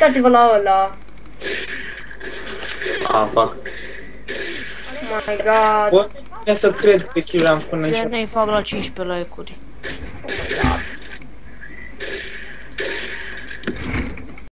uitați-vă la ăla. Ah, fac. Oh my god. Bă, ia să cred că kill am până aici. Iar ne-i fac la 15 like-uri.